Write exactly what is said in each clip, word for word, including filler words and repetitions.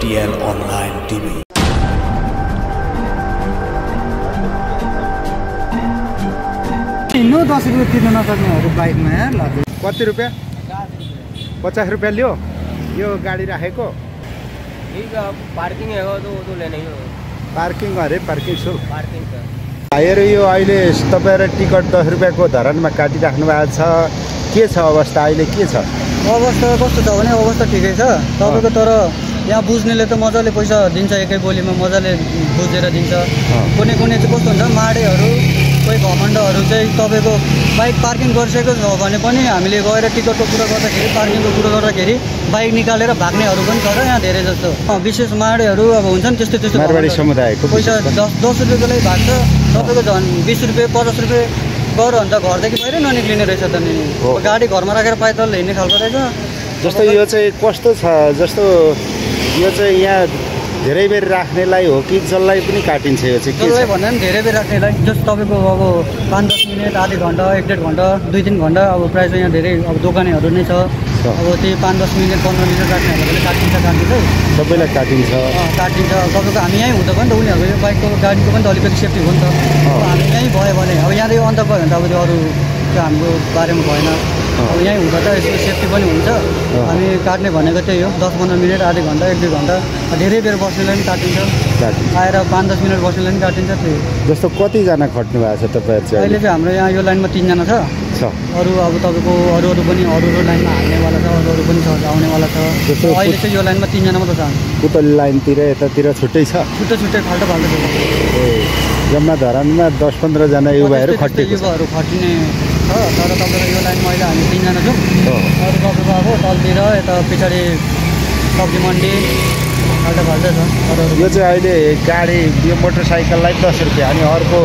एटिएल online TV. हिँड्नु दस रुपियाँ तिर्न नसक्नेहरू बाइकमा यार लाग्यो। कति रुपियाँ? पचास रुपियाँ लियो यो गाडी राखेको। ठीक है, पार्किंग है तो वो तो लेना ही हो। पार्किङ अरे पार्किङ शुल्क पार्किङ त हेर यो अहिले तपाईहरु टिकट दस रुपियाँको धरनमा काटिराख्नु भएको छ। के छ अवस्था अहिले के छ? अवस्था कस्तो छ भने अवस्था ठिकै छ तपाईको, तर यहाँ बुझ्नेले त मजाले पैसा दिन्छ, एकै बोलीमा मजाले बुझेर दिन्छ। कुनै कुनै चाहिँ कस्तो हुन्छ माडेहरू कोही घमण्डहरू चाहिँ तपाईको बाइक पार्किङ गरिसकेको छ भने पनि हामीले गएर टिकटको कुरा गर्दाखेरि पार्किङको कुरा गर्दाखेरि बाइक निकालेर भाग्नेहरू पनि छ र यहाँ धेरै जस्तो। विशेष माडेहरू अब हुन्छ नि त्यस्तो त्यस्तो मारवाडी समुदायको पैसा दस दस रुपियाँको लागि भाग्छ, तपाईँको झन् बिस रुपियाँ पचास रुपियाँ गर अन्त घरदेखि बाहिरै ननिक्लिने रहेछ त नि। गाडी घरमा राखेर पाइदल हिँड्ने खालको रहेछ। जस्तो यो चाहिँ कस्तो छ, जस्तो यो चाहिँ यहाँ धेरै बेर राख्नेलाई हो कि जसलाई पनि काटिन्छ? यो चाहिँ के जसलाई भन्दा पनि धेरै बेर राख्नेलाई, जस्तो तपाईँको अब पाँच दस मिनट आधी घन्टा एक डेढ घन्टा दुई तिन घन्टा अब प्रायः चाहिँ यहाँ धेरै अब दोकानेहरू नै छ। अब त्यही पाँच दस मिनट पन्ध्र मिनट राख्नेहरूले काटिन्छ काटिन्छ सबैलाई काटिन्छ काटिन्छ तपाईँको हामी यहीँ हुँदा पनि त उनीहरूको यो बाइकको गाडीको पनि त अलिकति सेफ्टी हो नि त। अब हामी यहीँ भयो भने अब यहाँदेखि अन्त भयो भने त अब त्यो अरू त्यो हाम्रो बारेमा भएन। अब यहीँ हुँदा त यसको सेफ्टी पनि हुन्छ। हामी काट्ने भनेको त्यही हो, दस पन्ध्र मिनट आधी घन्टा एक दुई घन्टा धेरै बेर बस्नेलाई पनि काटिन्छ, आएर पाँच दस मिनट बस्नेलाई पनि काटिन्छ। त्यही जस्तो कतिजना खट्नु भएको छ तपाईँहरू चाहिँ? अहिले चाहिँ हाम्रो यहाँ यो लाइनमा तिनजना छ। अरू अब तपाईँको अरू अरू पनि अरू अरू लाइनमा हाल्नेवाला छ, अरू अरू पनि छ आउनेवाला छ। अहिले चाहिँ यो लाइनमा तिनजना मात्र छ। पुतली लाइनतिर यतातिर छुट्टै छ, छुट्टै छुट्टै फाल्टो फाल्टो छ। ए जम्मा धरानमा दस पन्ध्रजना युवाहरू खटिएको युवाहरू खटिने छ, तर तपाईँको यो लाइनमा अहिले हामी तिनजना छौँ। अरू तपाईँको अब तलतिर यता पछाडि सब्जी मन्डी फाल्टो फाल्टो छ। अरू यो चाहिँ अहिले गाडी यो मोटरसाइकललाई दस रुपियाँ अनि अर्को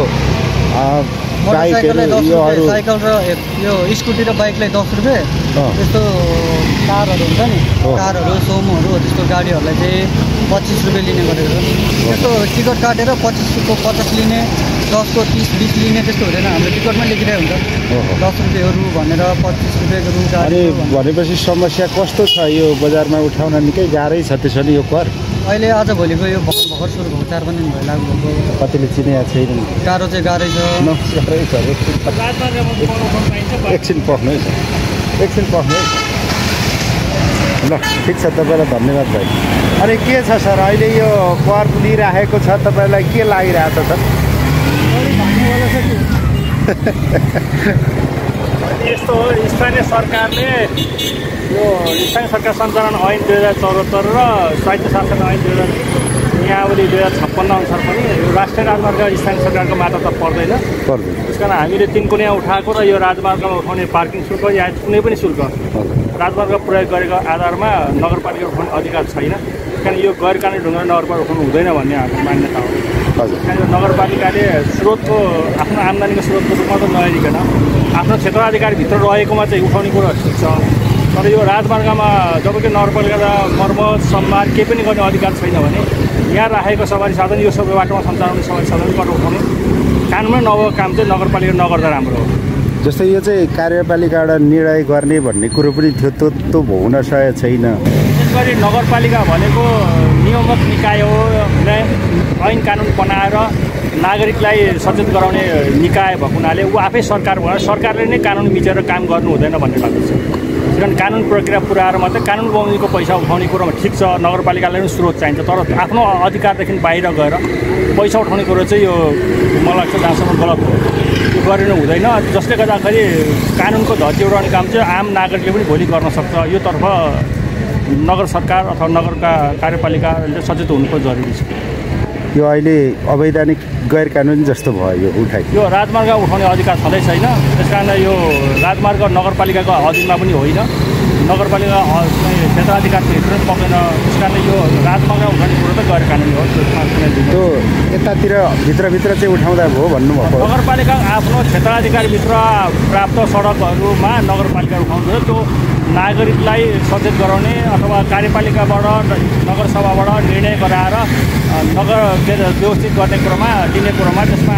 मोटरसाइकललाई दस रुपियाँ, साइकल र यो स्कुटी र बाइकलाई दस रुपियाँ। त्यस्तो कारहरू हुन्छ नि, कारहरू सोमोहरू त्यस्तो गाडीहरूलाई चाहिँ पच्चिस रुपियाँ लिने गरेको छ। त्यस्तो टिकट काटेर पच्चिसको पचास लिने, दसको तिस बिस लिने त्यस्तो हुँदैन, हाम्रो टिकटमै लेखिरहेको हुन्छ दस रुपियाँहरू भनेर पच्चिस रुपियाँहरू गाडी। भनेपछि समस्या कस्तो छ यो बजारमा उठाउन? निकै गाह्रै छ त्यसो नि यो कर। अहिले आज भोलिको यो भर्खर भर्खर सुरु भएको चार पाँच दिन भयो लाग्नु भएको। कतिले चिनेको छैन, गाह्रो चाहिँ गाह्रै छ। एकछिन पर्नु है, एकछिन पर्नु है। ल ठिक छ, तपाईँलाई धन्यवाद भाइ। अनि के छ सर अहिले यो कर लिइराखेको छ, तपाईँलाई के लागिरहेको छ सर? यस्तो हो, स्थानीय सरकारले यो स्थानीय सरकार सञ्चालन ऐन दुई हजार चौहत्तर र स्वायत्त शासन ऐन दुई हजार नियावली दुई हजार छप्पन्न अनुसार पनि यो राष्ट्रिय राजमार्ग स्थानीय सरकारको मात्र त पर्दैन पर्दैन त्यस कारण हामीले तिन कुने उठाएको र यो राजमार्गमा उठाउने पार्किङ शुल्क या कुनै पनि शुल्क राजमार्ग प्रयोग गरेको आधारमा नगरपालिका उठाउने अधिकार छैन। कारण यो गैर कानुनी ढङ्गले नगरपालिका उठाउनु हुँदैन भन्ने हाम्रो मान्यता हो। किनभने नगरपालिकाले स्रोतको आफ्नो आम्दानीको स्रोतको रूपमा त नहेरिकन आफ्नो क्षेत्राधिकारभित्र रहेकोमा चाहिँ उठाउने कुरो ठिक छ, तर यो राजमार्गमा जबकि नगरपालिका मर्मत सम्मार केही पनि गर्ने अधिकार छैन भने यहाँ राखेको सवारी साधन यो सबै बाटोमा सञ्चालन हुने सवारी साधनबाट उठाउने कानुनमा नभएको काम चाहिँ नगरपालिका नगर्दा राम्रो हो। जस्तै यो चाहिँ कार्यपालिकाबाट निर्णय गर्ने भन्ने कुरो पनि थियो, त्यो त्यो हुन सकेको छैन। विशेष गरी नगरपालिका भनेको नियामक निकाय हो, ऐन कानुन बनाएर नागरिकलाई सचेत गराउने निकाय भएको हुनाले ऊ आफै सरकार भएर सरकारले नै कानुन मिचेर काम गर्नु हुँदैन भन्ने लाग्छ। किनभने कानुन प्रक्रिया पुऱ्याएर मात्रै कानुन बमोजिमको पैसा उठाउने कुरोमा ठिक छ, नगरपालिकालाई पनि स्रोत चाहिन्छ, तर आफ्नो अधिकारदेखि बाहिर गएर पैसा उठाउने कुरो चाहिँ यो मलाई लाग्छ जहाँसम्म गलत हो, यो गरिनु हुँदैन। जसले गर्दाखेरि कानुनको धज्जी उडाउने काम चाहिँ आम नागरिकले पनि भोलि गर्न सक्छ। योतर्फ नगर सरकार अथवा नगरका कार्यपालिकाले सचेत हुनुको जरुरी छ। यो अहिले अवैधानिक गैर कानुनी जस्तो भयो यो उठाइ, यो राजमार्ग उठाउने अधिकार छँदै छैन। त्यसकारण यो राजमार्ग नगरपालिकाको अधीनमा पनि होइन, नगरपालिका क्षेत्राधिकारभित्र पनि पर्दैन। त्यस कारण यो राजमार्ग उठाउने कुरो त गैर कानुनी हो। त्यो यतातिर भित्रभित्र चाहिँ उठाउँदा भयो भन्नुभएको। नगरपालिका आफ्नो क्षेत्राधिकारभित्र प्राप्त सडकहरूमा नगरपालिका उठाउँछ, त्यो नागरिकलाई सचेत गराउने अथवा कार्यपालिकाबाट नगरसभाबाट निर्णय गराएर नगर व्यवस्थित गर्ने कुरोमा लिने कुरोमा त्यसमा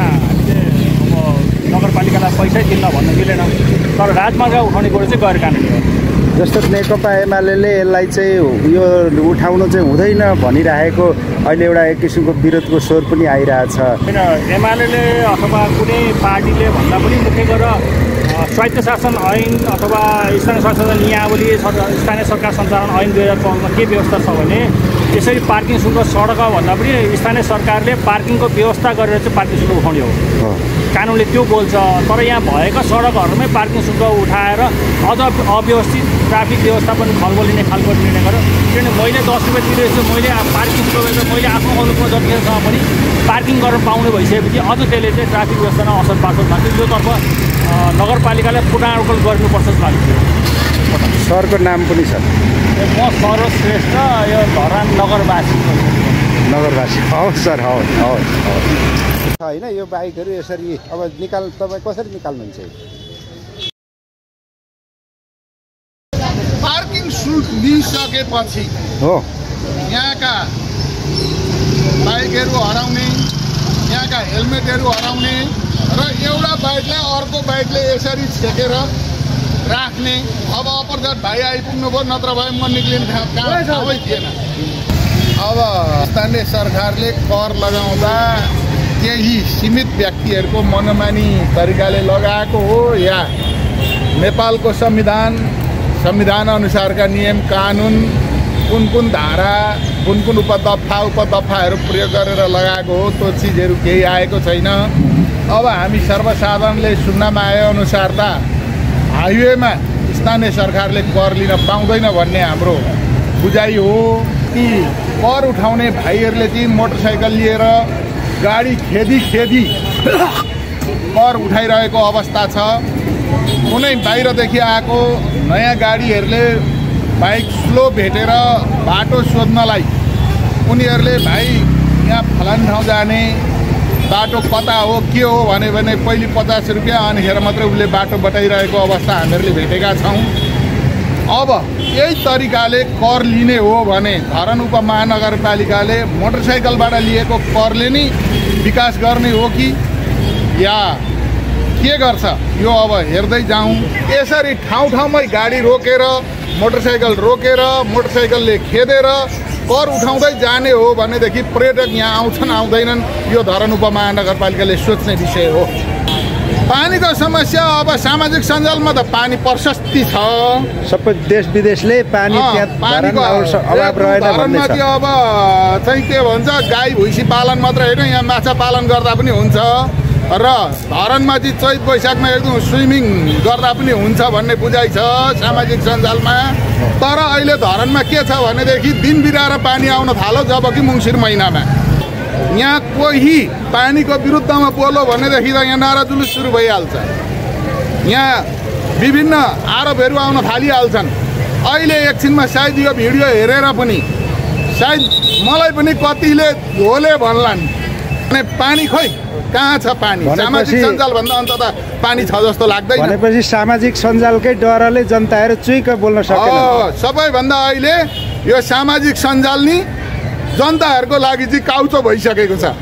अब नगरपालिकालाई पैसै दिन्न भन्न मिलेन, तर राजमार्ग उठाउने कुरो चाहिँ गैर कानुनी हो। जस्तो नेकपा एमाले यसलाई चाहिँ यो उठाउनु चाहिँ हुँदैन भनिरहेको अहिले एउटा एक किसिमको विरोधको स्वर पनि आइरहेछ। किन एमाले अथवा कुनै पार्टीले भन्दा पनि मुख्य गरेर स्वायत्त शासन ऐन अथवा स्थानीय शासन नियावली स्थानीय सरकार सञ्चालन ऐन दुई हजार चौधमा के व्यवस्था छ भने यसरी पार्किङ शुल्क सडक भन्दा पनि स्थानीय सरकारले पार्किङको व्यवस्था गरेर चाहिँ पार्किङ शुल्क उठाउने हो। कानुनले त्यो बोल्छ। तर यहाँ भएका सडकहरूमै पार्किङ शुल्क उठाएर अझ अव्यवस्थित ट्राफिक व्यवस्थापन खलबलिने खालको निर्णय गर्यो। किनभने मैले दस रुपियाँ तिरेछु, मैले पार्किङ शुल्क गरेर मैले आफ्नो अनुकूल जतिखेरसम्म पनि पार्किङ गर्न पाउने भइसकेपछि अझ त्यसले चाहिँ ट्राफिक व्यवस्थामा असर पार्छ भन्छु। योतर्फ नगरपालिकाले पुनरावलोकन गर्नुपर्छ जस्तो लाग्छ। सरको नाम पनि छ। म सरोज श्रेष्ठ, यो धरान नगरवासी नगरवासी हवस् सर, हवस् हवस् हवस्। होइन यो बाइकहरू यसरी अब निकाल तपाईँ कसरी निकाल्नुहुन्छ? पार्किङ शुल्क लिइसकेपछि हो यहाँका बाइकहरू हराउने, यहाँका हेलमेटहरू हराउने र एउटा बाइकलाई अर्को बाइकले यसरी छेकेर राख्ने। अब अपरजट भाइ आइपुग्नु भयो, नत्र भए म निक्लिने ठाउँै थिएन। अब स्थानीय सरकारले कर लगाउँदा केही सीमित व्यक्तिहरूको मनमानी तरिकाले लगाएको हो या नेपालको संविधान संविधान अनुसारका नियम कानुन कुन कुन धारा कुन कुन उपदफा उपदफाहरू प्रयोग गरेर लगाएको हो त्यो चिजहरू केही आएको छैन। अब हामी सर्वसाधारणले सुन्नमा आएअनुसार त हाइवेमा स्थानीय सरकारले कर लिन पाउँदैन भन्ने हाम्रो बुझाइ हो। ती कर उठाउने भाइहरूले ती मोटरसाइकल लिएर गाडी खेदी खेदी कर उठाइरहेको अवस्था छ। कुनै बाहिरदेखि आएको नयाँ गाडीहरूले बाइक स्लो भेटेर बाटो सोध्नलाई उनीहरूले भाइ यहाँ फलान ठाउँ जाने बाटो कता हो के हो भने भने पहिले पचास रुपियाँ अनिखेर मात्रै उसले बाटो बताइरहेको अवस्था हामीहरूले भेटेका छौँ। अब यही तरिकाले कर लिने हो भने धरान उपमहानगरपालिकाले मोटरसाइकलबाट लिएको करले नै विकास गर्ने हो कि या के गर्छ यो अब हेर्दै जाउँ। यसरी ठाउँ ठाउँमै गाडी रोकेर मोटरसाइकल रोकेर मोटरसाइकलले खेदेर कर उठाउँदै जाने हो भनेदेखि पर्यटक यहाँ आउँछन् आउँदैनन् यो धरान उपमहानगरपालिकाले सोच्ने विषय हो। पानीको समस्या अब सामाजिक सञ्जालमा त पानी प्रशस्ति छ, सबै देश विदेशले पानी पानीको अभाव रहेन भन्ने छ। अब चाहिँ के भन्छ गाई भैँसी पालन मात्र होइन यहाँ माछा पालन गर्दा पनि हुन्छ र धरानमा चाहिँ चैत वैशाखमा एकदम स्विमिङ गर्दा पनि हुन्छ भन्ने बुझाइ छ सामाजिक सञ्जालमा। तर अहिले धरानमा के छ भनेदेखि दिन बिराएर पानी आउन थाल्यो जबकि मङ्सिर महिनामा। यहाँ कोही पानीको विरुद्धमा बोल्यो भनेदेखि त यहाँ नारा जुलुस सुरु भइहाल्छ। यहाँ विभिन्न आरोपहरू आउन थालिहाल्छन्। अहिले एकछिनमा सायद यो भिडियो हेरेर पनि सायद मलाई पनि कतिले झोले भन्लान् अनि पानी खोइ कहाँ छ पानी? सामाजिक सञ्जाल भन्दा अन्त त पानी छ जस्तो लाग्दैन। भनेपछि सामाजिक सञ्जालकै डरले जनताहरू चुइक बोल्न सकेन। सबैभन्दा अहिले यो सामाजिक सञ्जाल नि जनताहरूको लागि चाहिँ काउचो भइसकेको छ।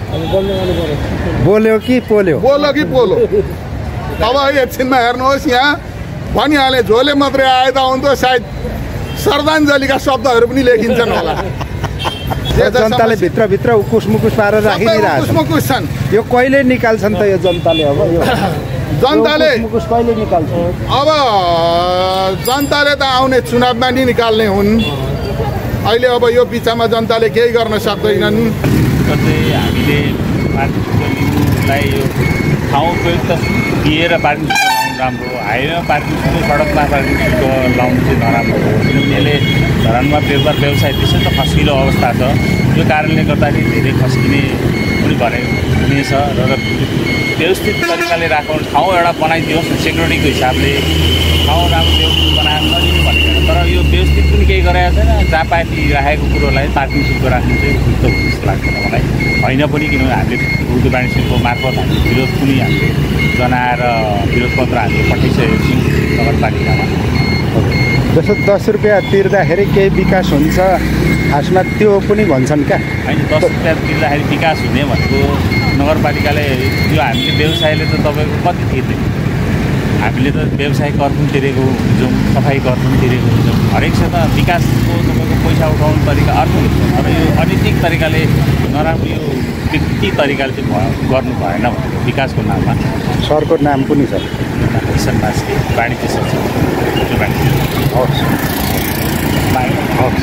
बोल्यो कि पोल्यो बोल्यो कि पोलो। अब एकछिनमा हेर्नुहोस् यहाँ भनिहाले झोले मात्रै आए त हुन्थ्यो सायद श्रद्धाञ्जलीका शब्दहरू पनि लेखिन्छन् होला। जनताले भित्रभित्र उकुस मुकुस पारेर राखिदिरहेको छन्। यो कहिले निकाल्छन् त यो जनताले? अब यो जनताले मुकुस कहिले निकाल्छ? अब जनताले त आउने चुनावमा नि निकाल्ने हुन्। अहिले अब यो बिचमा जनताले केही गर्न सक्दैनन्। हामीले पार्किङलाई यो ठाउँ उपयुक्त दिएर पार्किङ राम्रो हो। हाइवेमा पार्किङ शुल्क सडकमा पार्किङ शुल्क लाउनु चाहिँ नराम्रो हो। किनभने यसले धरानमा व्यापार व्यवसाय त्यसै त खस्किलो अवस्था छ। यो कारणले गर्दाखेरि धेरै खस्किने पनि भने हुनेछ र व्यवस्थित तरिकाले राख्नु ठाउँ एउटा बनाइदियोस् सेक्युरिटीको हिसाबले ठाउँ राम्रो व्यवस्थित बनाएर नदिनु भनेको। तर यो व्यवस्थित पनि केही गरेको छैन। जहाँ पार्टी राखेको कुरोलाई पार्किङ शुल्क राख्नु चाहिँ उपयुक्त हो जस्तो लाग्छ मलाई। होइन पनि किनभने हामीले उर्दू वाणिज्य शिल्प मार्फत हामीले विरोध पनि हामीले जनाएर विरोध पत्र हामीले पठाइसकेको छौँ नगरपालिकामा। जस्तो दस रुपियाँ तिर्दाखेरि केही विकास हुन्छ खासमा त्यो पनि भन्छन् क्या? होइन, दस रुपियाँ तिर्दाखेरि विकास हुने भनेको नगरपालिकाले यो हामीले व्यवसायले त तपाईँको कति तिर्ने हामीले त व्यवसाय कर पनि तिरेको हुन्छौँ, सफाइ कर पनि तिरेको हुन्छौँ। हरेक क्षेत्र विकासको तपाईँको पैसा उठाउने तरिका अर्को हुन्छ, तर यो अनैतिक तरिकाले नराम्रो यो व्यक्ति तरिकाले चाहिँ भयो गर्नु भएन भनेको विकासको नाममा। सरको नाम कुनै छ? किसन मास्के, वाणिज्य सचिव, वाणिज्य। हवस् हवस्।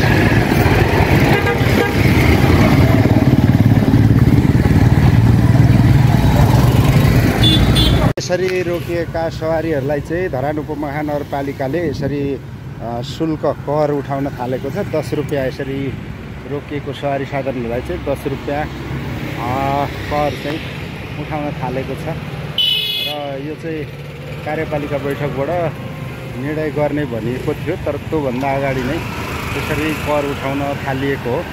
यसरी रोकिएका सवारीहरूलाई चाहिँ धरान उपमहानगरपालिकाले यसरी शुल्क कर उठाउन थालेको छ। दस रुपियाँ यसरी रोकिएको सवारी साधनहरूलाई चाहिँ दस रुपियाँ कर चाहिँ उठाउन थालेको छ र यो चाहिँ कार्यपालिका बैठकबाट निर्णय गर्ने भनिएको थियो, तर त्योभन्दा अगाडि नै यसरी कर उठाउन थालिएको हो।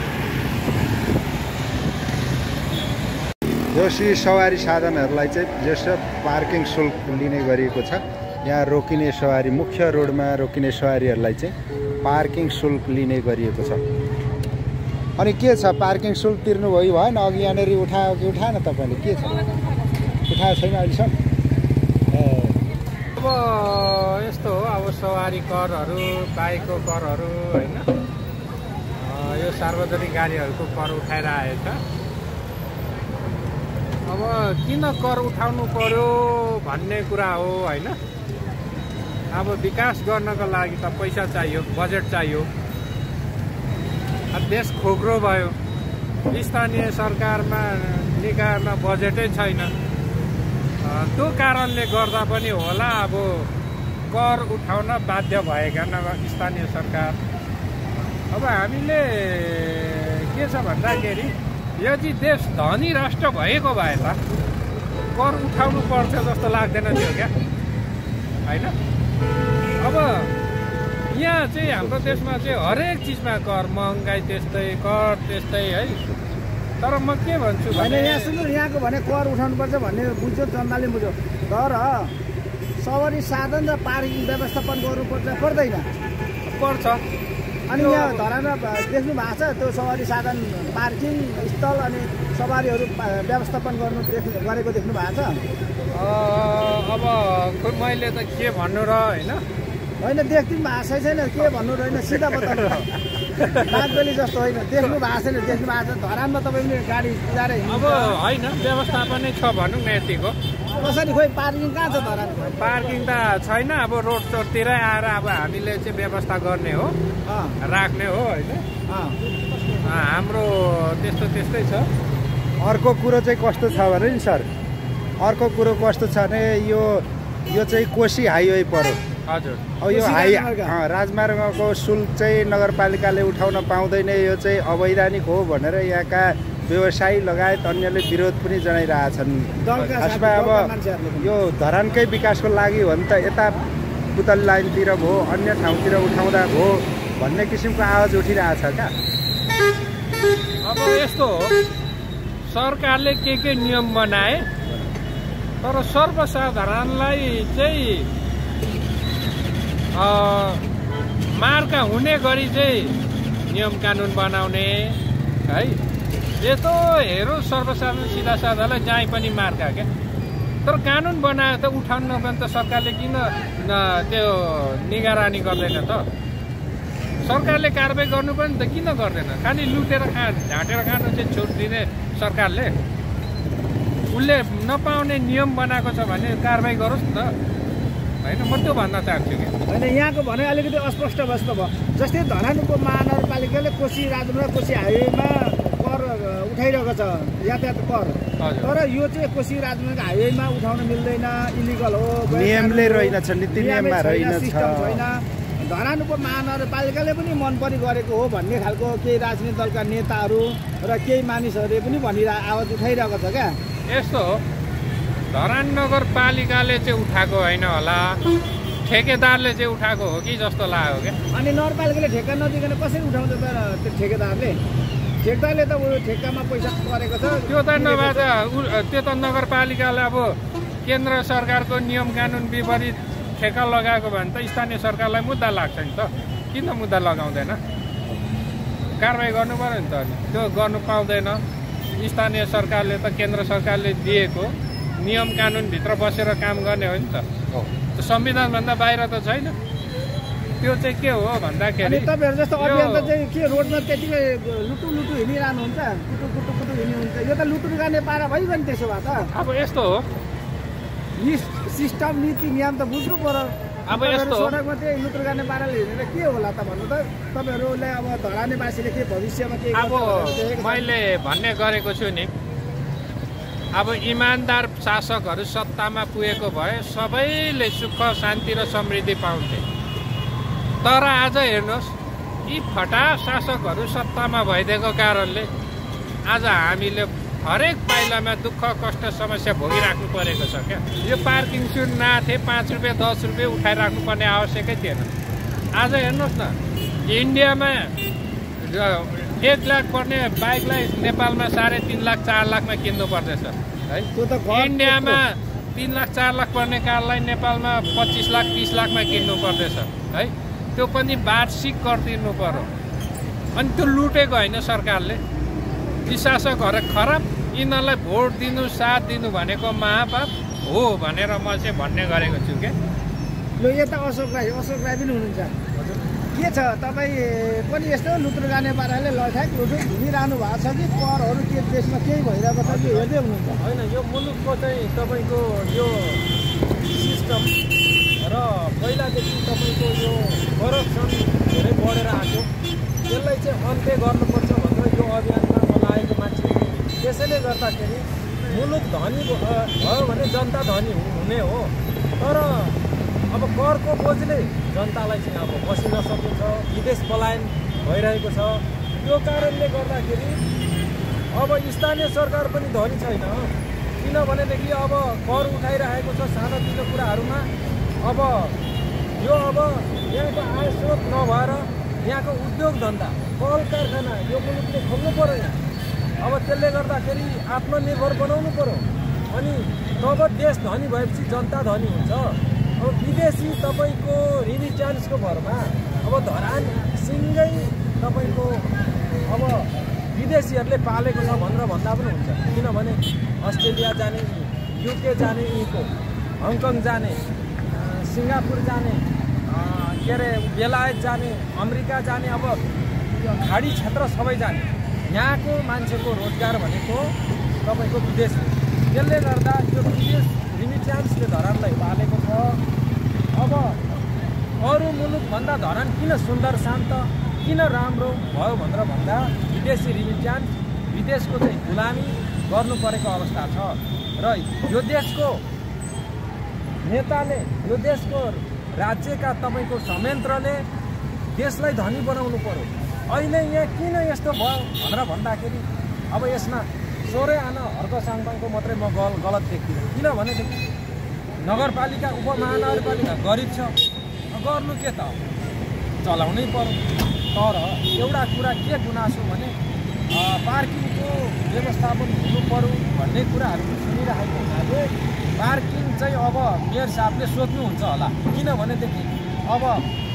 जोशी सवारी साधनहरूलाई चाहिँ जस पार्किङ शुल्क लिने गरिएको छ। यहाँ रोकिने सवारी, मुख्य रोडमा रोकिने सवारीहरूलाई चाहिँ पार्किङ शुल्क लिने गरिएको छ। अनि के छ, पार्किङ शुल्क तिर्नुभयो भएन? अघि यहाँनिर उठायो कि उठाएन तपाईँले? के छ, उठाएको छैन अहिलेसम्म? अब यस्तो हो, अब सवारी करहरू, बाइकको करहरू होइन, यो सार्वजनिक गाडीहरूको कर उठाएर आएछ। अब किन कर उठाउनु पर्यो भन्ने कुरा हो होइन। अब विकास गर्नको लागि त पैसा चाहियो, बजेट चाहियो। अब देश खोक्रो भयो, स्थानीय सरकारमा निकायमा बजेटै छैन। त्यो कारणले गर्दा पनि होला अब कर उठाउन बाध्य भएका नगर स्थानीय सरकार। अब हामीले के छ भन्दाखेरि यदि देश धनी राष्ट्र भएको भए त कर उठाउनु पर्छ जस्तो लाग्दैन थियो क्या होइन। अब यहाँ चाहिँ हाम्रो देशमा चाहिँ हरेक चिजमा कर, महँगाई त्यस्तै, कर त्यस्तै है। तर म के भन्छु भने यहाँ सुन्नु, यहाँको भने कर उठाउनुपर्छ भन्ने बुझ्यो, जनताले बुझ्यो, तर सवारी साधन र पार्किङ व्यवस्थापन गर्नुपर्छ पर्दैन? पर्छ। अनि यहाँ धरानमा देख्नु भएको छ त्यो सवारी साधन पार्किङ स्थल अनि सवारीहरू व्यवस्थापन गर्नु देख्नु गरेको देख्नु भएको छ? अब खोइ मैले त के भन्नु र होइन होइन देख्नु भएको छैन, के भन्नु रहेन, सिधा बताउनु। बागबेली जस्तो होइन, देख्नु भएको छैन, देख्नु भएको छ धरानमा तपाईँले गाडी कुदाएर अब होइन, व्यवस्थापनै छ भनौँ न यतिको। कसरी खोइ पार्किङ कहाँ छ धरानमा? पार्किङ त छैन। अब रोड चोटतिरै आएर अब हामीले चाहिँ व्यवस्था गर्ने हो, राख्ने हो होइन। हाम्रो त्यस्तो त्यस्तै छ। अर्को कुरो चाहिँ कस्तो छ भने नि सर, अर्को कुरो कस्तो छ भने यो यो चाहिँ कोशी हाइवे पर्यो। हजुर। अब यो हाइ राजमार्गको शुल्क चाहिँ नगरपालिकाले उठाउन पाउँदैन, यो चाहिँ अवैधानिक हो भनेर यहाँका व्यवसायी लगायत अन्यले विरोध पनि जनाइरहेछन्। खासमा अब यो धरानकै विकासको लागि हो भने त यता पुतल लाइनतिर भयो, अन्य ठाउँतिर उठाउँदा भयो भन्ने किसिमको आवाज उठिरहेछ क्या। अब यस्तो हो, सरकारले के के नियम बनाए, तर सर्वसाधारणलाई चाहिँ मार्का हुने गरी चाहिँ नियम कानुन बनाउने है। यस्तो हेरो सर्वसाधारण सिधा साधालाई जहीँ पनि मार्का क्या। तर कानुन बनायो त उठाउनु नभए त सरकारले किन त्यो निगरानी गर्दैन त? सरकारले कारबाही गर्नु पनि त किन गर्दैन? खालि लुटेर खा ढाँटेर खानु चाहिँ छुट दिने सरकारले। उसले नपाउने नियम बनाएको छ भने कारबाही गरोस् न त होइन। म त्यो भन्न चाहन्छु कि होइन, यहाँको भने अलिकति अस्पष्ट वस्तु भयो। जस्तै धरान उपमहानगरपालिकाले कोशी राजमार्ग कोशी हाइवेमा कर उठाइरहेको छ, यातायात कर। तर यो चाहिँ कोशी राजमार्ग हाइवेमा उठाउन मिल्दैन, इलिगल हो, नियमले रहेनछ, नीति नियममा रहेनछ। धरान उपमहानगरपालिकाले पनि मन परी गरेको हो भन्ने खालको केही राजनीतिक दलका नेताहरू र केही मानिसहरूले पनि भनिरह आवाज उठाइरहेको छ क्या। यस्तो हो, धरान नगरपालिकाले चाहिँ उठाएको होइन होला, ठेकेदारले चाहिँ उठाएको हो कि जस्तो लाग्यो क्या। अनि नगरपालिकाले ठेक्का नदिकन कसरी उठाउँछ त त्यो ठेकेदारले? ठेकेदारले त उयो ठेक्कामा पैसा गरेको छ। त्यो त नभए त त्यो त नगरपालिकाले अब केन्द्र सरकारको नियम कानुन विपरीत ठेक्का लगाएको भने त स्थानीय सरकारलाई मुद्दा लाग्छ नि त। किन मुद्दा लगाउँदैन? कारबाही गर्नु पर्यो नि त। त्यो गर्नु पाउँदैन। स्थानीय सरकारले त केन्द्र सरकारले दिएको नियम कानुनभित्र बसेर काम गर्ने हो नि त। संविधानभन्दा बाहिर त छैन। त्यो चाहिँ के हो भन्दाखेरि तपाईँहरू जस्तो अभियन्ता चाहिँ के रोडमा त्यतिकै लुटु लुटु हिँडिरहनुहुन्छ, कुटु कुटु कुटु हिँड्नुहुन्छ, यो त लुटु गर्ने पारा भइगयो नि त्यसो भए त। अब यस्तो हो सिस्टम नीति नियम त बुझ्नु पर्यो। अब यस्तो सडकमा त्यही लुटु गर्ने पाराले हिँडेर के होला त भन्नु त। तपाईँहरूलाई अब धरानीवासीले के भविष्यमा के अब मैले भन्ने गरेको छु नि, अब इमान्दार शासकहरू सत्तामा पुगेको भए सबैले सुख शान्ति र समृद्धि पाउँथे। तर आज हेर्नुहोस् यी फटा शासकहरू सत्तामा भइदिएको कारणले आज हामीले हरेक पाइलामा दुःख कष्ट समस्या भोगिराख्नु परेको छ क्या। यो पार्किङ सुन नआथे पाँच रुपियाँ दस रुपियाँ उठाइराख्नु पर्ने आवश्यकै थिएन। आज हेर्नुहोस् न इन्डियामा एक लाख पर्ने बाइकलाई नेपालमा साढे तिन लाख चार लाखमा किन्नु पर्दैछ है। इन्डियामा तिन लाख चार लाख पर्ने कारलाई नेपालमा पच्चिस लाख तिस लाखमा किन्नु पर्दैछ है। त्यो पनि वार्षिक कर तिर्नु पर्यो। अनि त्यो लुटेको होइन सरकारले। यी शासकहरू खराब, यिनीहरूलाई भोट दिनु साथ दिनु भनेको महापाप हो भनेर म चाहिँ भन्ने गरेको छु क्या। ल यता अशोक राई अशोक राई पनि हुनुहुन्छ। के छ तपाईँ पनि यस्तो लुट्नु जाने पाराले लठ्याक लुटुक घुमिरहनु भएको छ कि करहरू के देशमा केही भइरहेको छ कि हेर्दै हुनुहुन्छ? होइन, यो मुलुकको चाहिँ तपाईँको यो सिस्टम र पहिलादेखि तपाईँको यो करप्सन धेरै बढेर आएको, त्यसलाई चाहिँ अन्त्य गर्नुपर्छ भनेर यो अभियानमा म लागेको मान्छे। त्यसैले गर्दाखेरि मुलुक धनी भयो भने जनता धनी हुने हो। तर अब करको बोझले जनतालाई चाहिँ अब बसिन सकिन्छ, विदेश पलायन भइरहेको छ। त्यो कारणले गर्दाखेरि अब स्थानीय सरकार पनि धनी छैन। किनभनेदेखि अब कर उठाइरहेको छ सानोतिनो कुराहरूमा। अब यो अब यहाँको आय स्रोत नभएर यहाँको उद्योग धन्दा कल कारखाना यो मुलुकले खोल्नु पऱ्यो यहाँ। अब त्यसले गर्दाखेरि आत्मनिर्भर बनाउनु पऱ्यो। अनि तब देश धनी भएपछि जनता धनी हुन्छ। अब विदेशी तपाईँको रिमिट्यान्सको भरमा अब धरान सिँगै तपाईँको अब विदेशीहरूले पालेको छ भनेर भन्दा पनि हुन्छ। किनभने अस्ट्रेलिया जाने, युके जाने, यहीँको हङकङ जाने, सिङ्गापुर जाने, के अरे बेलायत जाने, अमेरिका जाने, अब खाडी क्षेत्र सबै जाने। यहाँको मान्छेको रोजगार भनेको तपाईँको विदेश हो। त्यसले गर्दा यो विदेश रिमिट्यान्सले धरानलाई पालेको छ। अब अरू मुलुकभन्दा धरान किन सुन्दर शान्त किन राम्रो भयो भनेर भन्दा विदेशी रिमिट्यान्स विदेशको चाहिँ गुलामी गर्नु परेको अवस्था छ। र यो देशको नेताले यो देशको राज्यका तपाईँको संयन्त्रले देशलाई धनी बनाउनु पर्यो। अहिले यहाँ किन यस्तो भयो भनेर भन्दाखेरि अब यसमा सोह्रै आना हर्क साङपाङको मात्रै म गल गलत देख्दिनँ। किनभनेदेखि नगरपालिका उपमहानगरपालिका गरिब छ, गर्नु के त चलाउनै पर्यो। तर एउटा कुरा के गुनासो भने पार्किङको व्यवस्थापन हुनु पर्यो भन्ने कुराहरू सुनिरहेको हुनाले पार्किङ चाहिँ अब मेयर साहबले सोध्नुहुन्छ होला। किनभनेदेखि अब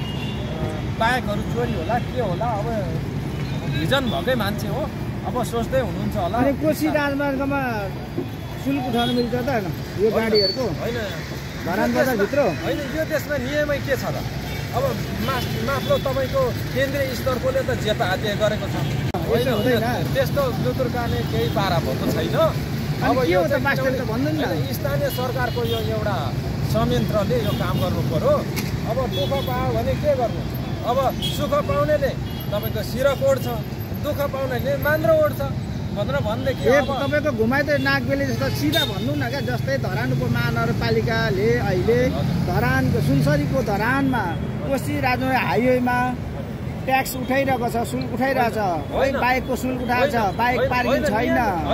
बाइकहरू चोरी होला के होला, अब भिजन भएकै मान्छे हो, अब सोच्दै हुनुहुन्छ होला। कोशी राजमार्गमा शुल्क उठाउनु मिल्छ त होइन यो गाडीहरूको? होइन, धरानबजारभित्र होइन, यो देशमा नियमै के छ त? अब मास माथिल्लो तपाईँको केन्द्रीय स्तरकोले त जे पाए गरेको छ। होइन, त्यस्तो लुतुर्काने केही पारा भएको छैन। अब यो त मास्टर त भन्नु नि, स्थानीय सरकारको यो एउटा संयन्त्रले यो काम गर्नु पर्यो। अब दुःख पायो भने के गर्नु? अब सुख पाउनेले तपाईँको सिरक ओढ्छ, दुःख पाउनेले मान्द्रो ओढ्छ भनेर भनेदेखि तपाईँको घुमाइ त नागबेली जस्तो सिधा भन्नु न क्या। जस्तै धरान उपमहानगरपालिकाले अहिले धरानको सुनसरीको धरानमा कोशी राजमार्ग हाइवेमा ट्याक्स उठाइरहेको छ, शुल्क उठाइरहेछ है। बाइकको शुल्क उठाएको छ, बाइक पार्किङ छैन हो।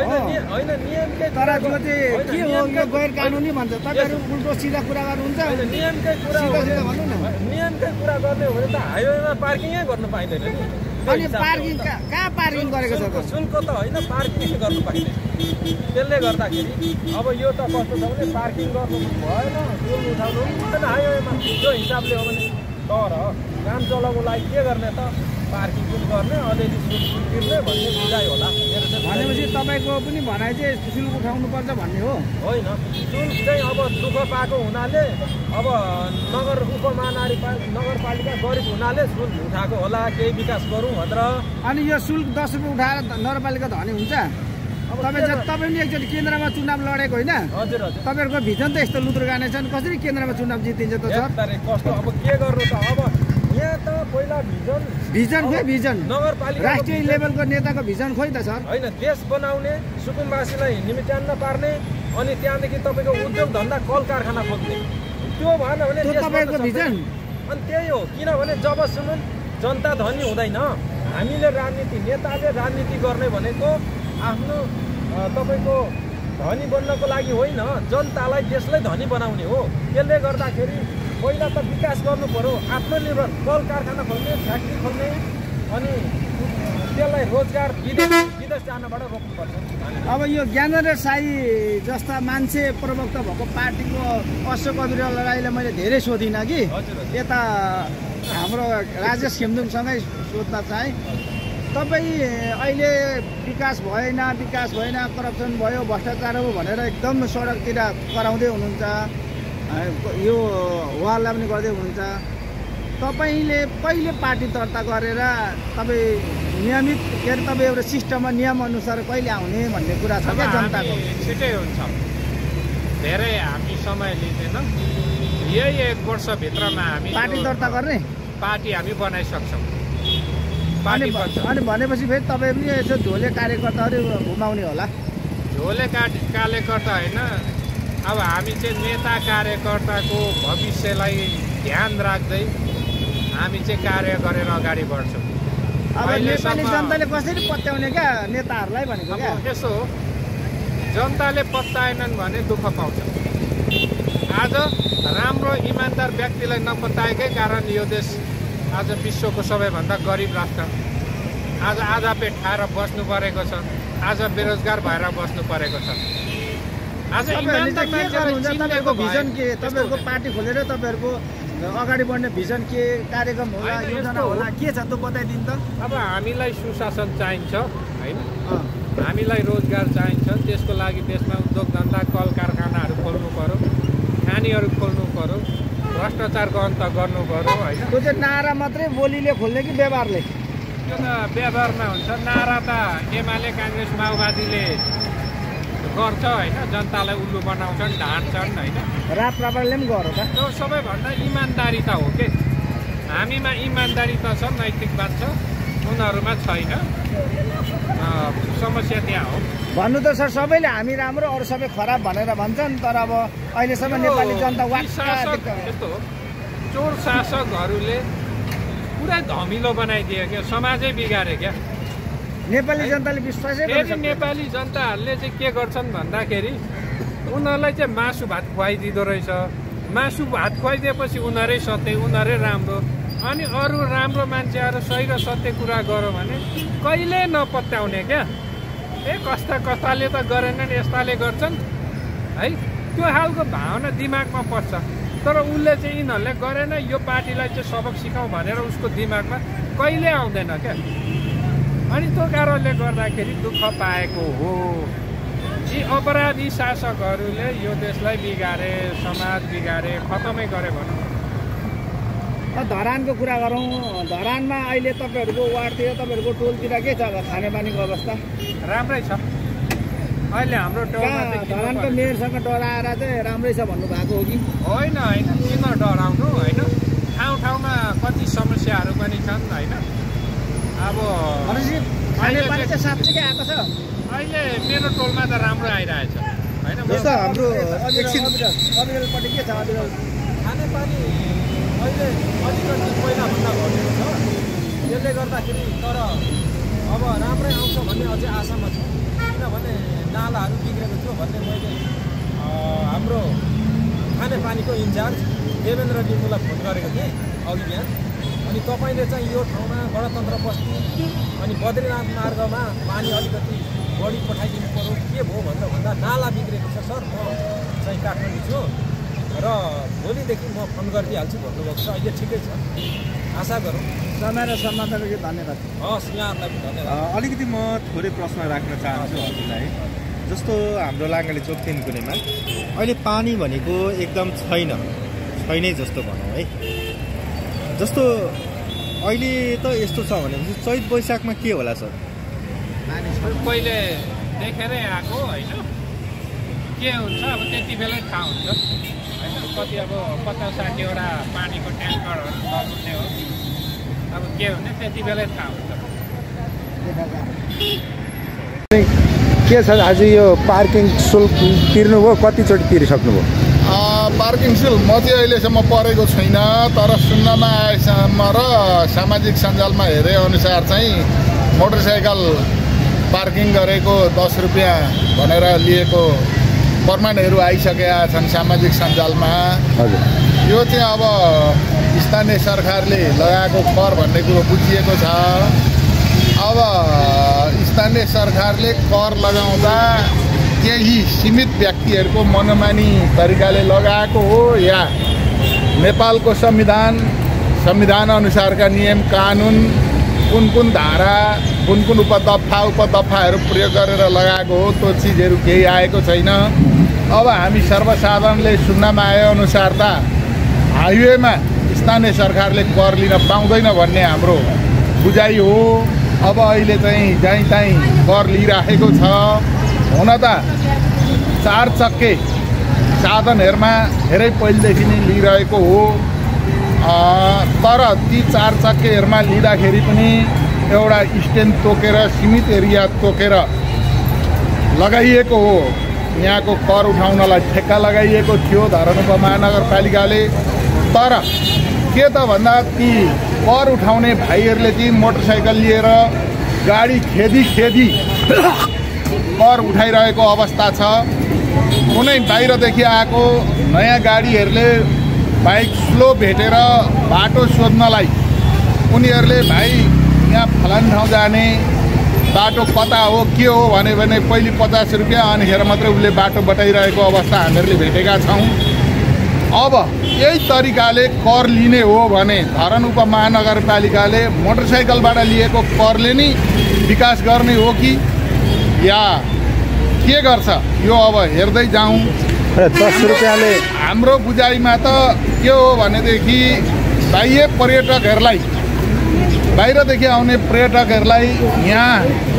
तर त्यो चाहिँ के हो, यो गैर कानुनी भन्छ। तपाईँहरू उल्टो सिधा कुरा गर्नुहुन्छ। नियमकै कुरा भन्नु न, नियमकै कुरा गर्ने हो भने त हाइवेमा पार्किङै गर्नु पाइँदैन नि। अनि पार्किङ कहाँ पार्किङ गरेको छ? शुल्क त होइन, पार्किङ गर्नु पाइँदैन। त्यसले गर्दाखेरि अब यो त कस्तो छ भने पार्किङ गर्नु भएन, शुल्क उठाउनु भएन हाइवेमा। त्यो हिसाबले हो भने तर काम चलाउनुको लागि के गर्ने त? पार्किङ पनि गर्ने अलिअलि शुल्क तिर्ने भन्ने बुझाइ होला मेरो चाहिँ। भनेपछि तपाईँको पनि भनाइ चाहिँ शुल्क उठाउनुपर्छ भन्ने हो होइन। शुल्क चाहिँ अब दुःख पाएको हुनाले अब नगर उपमहानगरपा नगरपालिका गरिब हुनाले शुल्क उठाएको होला केही विकास गरौँ भनेर। अनि यो शुल्क दस रुपियाँ उठाएर नगरपालिका धनी हुन्छ? तपाईँ जब तपाईँ पनि एकचोटि केन्द्रमा चुनाव लडेको होइन? हजुर हजुर। तपाईँहरूको भिजन त यस्तो लुद्रो गाने छन्, कसरी केन्द्रमा चुनाव जितिन्छ त सर? कस्तो अब के गर्नु त अब यहाँ त पहिला भिजन भिजन खोइ भिजन नगरपालिका राष्ट्रिय लेभलको नेताको भिजन खोइ त सर? होइन, देश बनाउने सुकुम्बासीलाई निमित्यान्न पार्ने अनि त्यहाँदेखि तपाईँको उद्योग धन्दा कल कारखाना खोज्ने त्यो भएन भने तपाईँको भिजन। अनि त्यही हो, किनभने जबसम्म जनता धनी हुँदैन हामीले राजनीति नेताले राजनीति गर्ने भनेको आफ्नो तपाईँको धनी बन्नको लागि होइन, जनतालाई देशलाई धनी बनाउने हो। त्यसले गर्दाखेरि पहिला त विकास गर्नु पर्यो, आत्मनिर्भर कल कारखाना खोल्ने फ्याक्ट्री खोल्ने अनि त्यसलाई रोजगार विदेश विदेश जानबाट रोक्नुपर्छ। अब यो ज्ञानेन्द्र साई जस्ता मान्छे प्रवक्ता भएको पार्टीको अशोक अविरललाई मैले धेरै सोधिनँ कि यता हाम्रो राजेश खेम्दुङसँगै सोध्न चाहेँ। तपाईँ अहिले विकास भएन विकास भएन करप्सन भयो भ्रष्टाचार हो भनेर एकदम सडकतिर कराउँदै हुनुहुन्छ, यो वाललाई पनि गर्दै हुनुहुन्छ। तपाईँले कहिले पार्टी दर्ता गरेर तपाईँ नियमित के अरे तपाईँ एउटा सिस्टममा नियमअनुसार कहिले आउने भन्ने कुरा छ क्या जनताको? छिटै हुन्छ, धेरै हामी समय लिँदैन, यही एक वर्षभित्रमा हामी पार्टी दर्ता गर्ने पार्टी हामी बनाइसक्छौँ। अनि अनि भनेपछि फेरि तपाईँ पनि यसो झोले कार्यकर्ताहरू घुमाउने होला? झोले कार्यकर्ता होइन, अब हामी चाहिँ नेता कार्यकर्ताको भविष्यलाई ध्यान राख्दै हामी चाहिँ कार्य गरेर अगाडि बढ्छौँ। अब नेपाली जनताले कसरी पत्याउने क्या नेताहरूलाई भनेको क्या? यसो हो, जनताले पत्याएनन् भने दुःख पाउँछ। आज राम्रो इमान्दार व्यक्तिलाई नपत्याएकै कारण यो देश आज विश्वको सबैभन्दा गरिब राष्ट्र, आज आधा पेट खाएर बस्नु परेको छ, आज बेरोजगार भएर बस्नु परेको छ। आज तपाईँहरूको भिजन के? तपाईँहरूको पार्टी खोलेर तपाईँहरूको अगाडि बढ्ने भिजन के, कार्यक्रम होला, योजना होला, के छ त्यो बताइदिनु त। अब हामीलाई सुशासन चाहिन्छ होइन, हामीलाई रोजगार चाहिन्छ, त्यसको लागि देशमा उद्योग धन्दा कल कारखानाहरू खोल्नु पर्यो, खानीहरू खोल्नु पर्यो, भ्रष्टाचारको अन्त गर्नु पर्यो होइन। त्यो चाहिँ नारा मात्रै बोलीले खोल्ने कि व्यवहारले? त्यो त व्यवहारमा हुन्छ। नारा त एमाले काङ्ग्रेस माओवादीले गर्छ होइन, जनतालाई उल्लु बनाउँछन् ढाँट्छन् होइन। रात रापाले पनि गर त त्यो सबैभन्दा इमान्दारी त हो कि हामीमा इमान्दारी त छ, नैतिकवाद छ, उनीहरूमा छैन। समस्या त्यहाँ हो। भन्नु त सर सबैले हामी राम्रो अरू सबै खराब भनेर भन्छन्, तर अब अहिलेसम्म नेपाली जनता यस्तो हो, चोर शासकहरूले पुरै धमिलो बनाइदियो क्या, समाजै बिगारे क्या। नेपाली जनताले विश्वासै गर्छ। नेपाली जनताहरूले चाहिँ के गर्छन् भन्दाखेरि उनीहरूलाई चाहिँ मासु भात खुवाइदिँदो रहेछ, मासु भात खुवाइदिएपछि उनीहरै सत्य, उनीहरै राम्रो, अनि अरू राम्रो मान्छेहरू सही र सत्य कुरा गऱ्यो भने कहिले नपत्याउने क्या। ए कस्ता कस्ताले त गरेनन्, यस्ताले गर्छन् है, त्यो खालको भावना दिमागमा पर्छ। तर उसले चाहिँ यिनीहरूले गरेन, यो पार्टीलाई चाहिँ सबक सिकाउँ भनेर उसको दिमागमा कहिले आउँदैन क्या। अनि त्यो कारणले गर्दाखेरि दुःख पाएको हो। यी अपराधी शासकहरूले यो देशलाई बिगारे, समाज बिगारे, खतमै गरे भनौँ। धरानको कुरा गरौँ, धरानमा अहिले तपाईँहरूको वार्डतिर तपाईँहरूको टोलतिर के छ खानेपानीको अवस्था? राम्रै छ अहिले हाम्रो टोलमा। धरानको मेयरसँग डराएर चाहिँ राम्रै छ भन्नुभएको हो कि होइन? होइन, किन डराउनु होइन, ठाउँ ठाउँमा कति समस्याहरू पनि छन् होइन। अब भनेपछि खानेपानी चाहिँ साँच्चै आएको छ अहिले मेरो टोलमा त राम्रो आइरहेछ होइन। जस्तो हाम्रो अविरलपट्टि के छ? अविरल खानेपानी अहिले अलिकति पहिलाभन्दा घटेको छ, त्यसले गर्दाखेरि। तर अब राम्रै आउँछ भन्ने अझै आशामा छ, किनभने नालाहरू बिग्रेको थियो भन्ने मैले हाम्रो खानेपानीको इन्चार्ज देवेन्द्र लिम्बूलाई फोन गरेको थिएँ अघि बिहान। अनि तपाईँले चाहिँ यो ठाउँमा गणतन्त्र बस्ती अनि बद्रीनाथ मार्गमा पानी अलिकति बढी पठाइदिनु पऱ्यो, के भयो भनेर भन्दा नाला बिग्रेको छ सर, म चाहिँ काठमाडौँ छु, र भोलिदेखि म फोन गरिदिइहाल्छु भन्नुभएको छ। अहिले ठिकै छ, आशा गरौँ। समय र सम्मानका लागि धन्यवाद। हस्, यहाँहरूलाई पनि धन्यवाद। अलिकति म थोरै प्रश्न राख्न चाहन्छु हजुरलाई। जस्तो हाम्रो लाङ्गाली चोक तिन कुनेमा अहिले पानी भनेको एकदम छैन छैनै जस्तो भनौँ है। जस्तो अहिले त यस्तो छ भनेपछि चैत वैशाखमा के होला सर? पहिले देखेरै आएको होइन, के हुन्छ अब त्यति बेलै थाहा हुन्छ होइन। कति अब पचास साठीवटा पानीको ट्याङ्करहरू लगाउने हो, अब के भने त्यति बेलै थाहा हुन्छ। के छ आज यो पार्किङ शुल्क तिर्नुभयो? कतिचोटि तिरिसक्नुभयो पार्किङ शुल्क? म चाहिँ अहिलेसम्म परेको छैन, तर सुन्नमा आएसम्म र सामाजिक सञ्जालमा हेरे अनुसार चाहिँ मोटरसाइकल पार्किङ गरेको दस रुपियाँ भनेर लिएको प्रमाणहरू आइसकेका छन् सामाजिक सञ्जालमा। हजुर, यो चाहिँ अब स्थानीय सरकारले लगाएको कर भन्ने कुरो बुझिएको छ। अब स्थानीय सरकारले कर लगाउँदा केही सीमित व्यक्तिहरूको मनमानी तरिकाले लगाएको हो या नेपालको संविधान संविधान अनुसारका नियम कानुन कुन कुन धारा कुन कुन उपदफा उपदफाहरू प्रयोग गरेर लगाएको हो, त्यो चिजहरू केही आएको छैन। अब हामी सर्वसाधारणले सुन्नमा आएअनुसार त हाइवेमा स्थानीय सरकारले कर लिन पाउँदैन भन्ने हाम्रो बुझाइ हो। अब अहिले चाहिँ जहीँ तहीँ कर लिइराखेको छ। हुन त चार चक्के साधनहरूमा धेरै पहिलेदेखि नै लिइरहेको हो, तर ती चार चक्केहरूमा लिँदाखेरि पनि एउटा स्ट्यान्ड तोकेर सीमित एरिया तोकेर लगाइएको हो। यहाँको कर उठाउनलाई ठेक्का लगाइएको थियो धरानुपा महानगरपालिकाले। तर के त भन्दा ती कर उठाउने भाइहरूले चाहिँ मोटरसाइकल लिएर गाडी खेदी खेदी कर उठाइरहेको अवस्था छ। कुनै बाहिरदेखि आएको नयाँ गाडीहरूले बाइक स्लो भेटेर बाटो सोध्नलाई उनीहरूले भाइ यहाँ फलान ठाउँ जाने बाटो कता हो के हो भने भने पहिले पचास रुपियाँ अनिखेर मात्रै उसले बाटो बताइरहेको अवस्था हामीहरूले भेटेका छौँ। अब यही तरिकाले कर लिने हो भने धरान उपमहानगरपालिकाले मोटरसाइकलबाट लिएको करले नै विकास गर्ने हो कि या के गर्छ यो अब हेर्दै जाउँ। दस रुपियाँले हाम्रो बुझाइमा त के हो भनेदेखि बाह्य पर्यटकहरूलाई बाहिरदेखि आउने पर्यटकहरूलाई यहाँ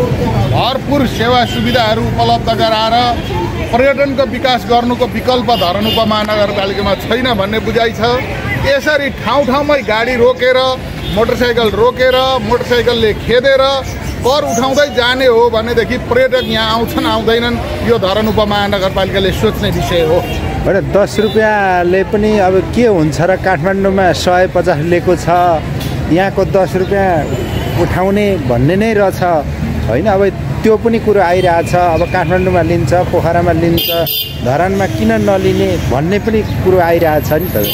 भरपुर सेवा सुविधाहरू उपलब्ध गराएर पर्यटनको विकास गर्नुको विकल्प धरान उपमहानगरपालिकामा छैन भन्ने बुझाइ छ। यसरी ठाउँ ठाउँमै गाडी रोकेर मोटरसाइकल रोकेर मोटरसाइकलले खेदेर कर उठाउँदै जाने हो भनेदेखि पर्यटक यहाँ आउँछन् आउँदैनन् यो धरान उपमहानगरपालिकाले सोच्ने विषय हो। होइन दस रुपियाँले पनि अब के हुन्छ र काठमाडौँमा सय पचास लिएको छ, यहाँको दस रुपियाँ उठाउने भन्ने नै रहेछ होइन। अब त्यो पनि कुरो आइरहेछ। अब काठमाडौँमा लिन्छ, पोखरामा लिन्छ, धरानमा किन नलिने भन्ने पनि कुरो आइरहेछ नि त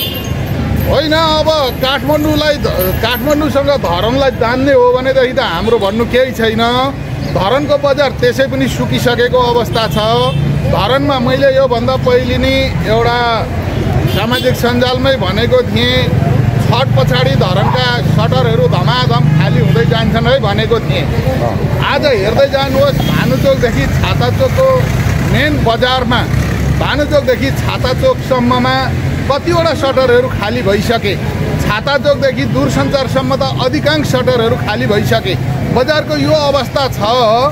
होइन। अब काठमाडौँलाई काठमाडौँसँग धरानलाई जान्ने हो भनेदेखि त हाम्रो भन्नु केही छैन। धरानको बजार त्यसै पनि सुकिसकेको अवस्था छ। धरानमा मैले योभन्दा पहिले नै एउटा सामाजिक सञ्जालमै भनेको थिएँ, छठ पछाडि धरानका सटरहरू धमाधम खाली हुँदै जान्छन् है भनेको थिएँ। आज हेर्दै जानुहोस् भानुचोकदेखि छाताचोकको मेन बजारमा भानुचोकदेखि छाताचोकसम्ममा कतिवटा सटरहरू खाली भइसके। छाताचोकदेखि दूरसञ्चारसम्म त अधिकांश सटरहरू खाली भइसके। बजारको यो अवस्था छ।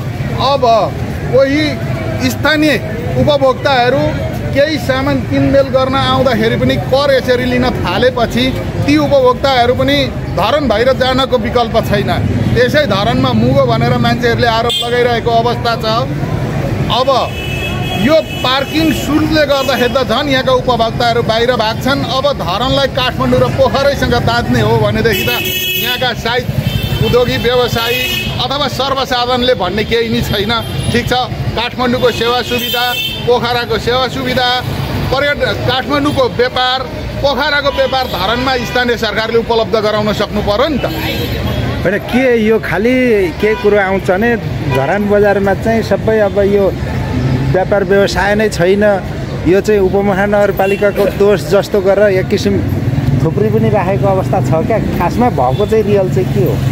अब कोही स्थानीय उपभोक्ताहरू केही सामान किनमेल गर्न आउँदाखेरि पनि कर यसरी लिन थालेपछि ती उपभोक्ताहरू पनि धरान बाहिर जानको विकल्प छैन। त्यसै धरानमा मुगो भनेर मान्छेहरूले आरोप लगाइरहेको अवस्था छ। अब यो पार्किङ शुल्कले गर्दाखेरि त झन् यहाँका उपभोक्ताहरू बाहिर भाग्छन्। अब धरानलाई काठमाडौँ र पोखरैसँग ताच्ने हो भनेदेखि त यहाँका सायद उद्योगी व्यवसायी अथवा सर्वसाधारणले भन्ने केही नै छैन। ठिक छ, काठमाडौँको सेवा सुविधा, पोखराको सेवा सुविधा, पर्यटन काठमाडौँको व्यापार, पोखराको व्यापार धरानमा स्थानीय सरकारले उपलब्ध गराउन सक्नु पर्यो नि त। होइन के यो खालि के कुरो आउँछ भने धरान बजारमा चाहिँ सबै अब यो व्यापार व्यवसाय नै छैन, यो चाहिँ उपमहानगरपालिकाको दोष जस्तो गरेर एक किसिम थुप्रै पनि राखेको अवस्था छ क्या? खासमा भएको चाहिँ रियल चाहिँ के हो?